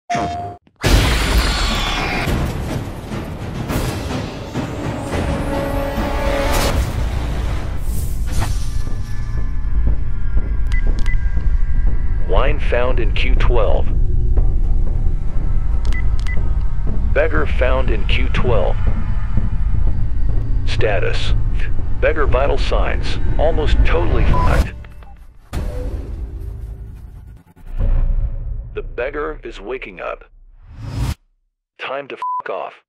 Wine found in Q12. Beggar found in Q12. Status. Beggar vital signs. Almost totally fucked. The beggar is waking up. Time to fuck off.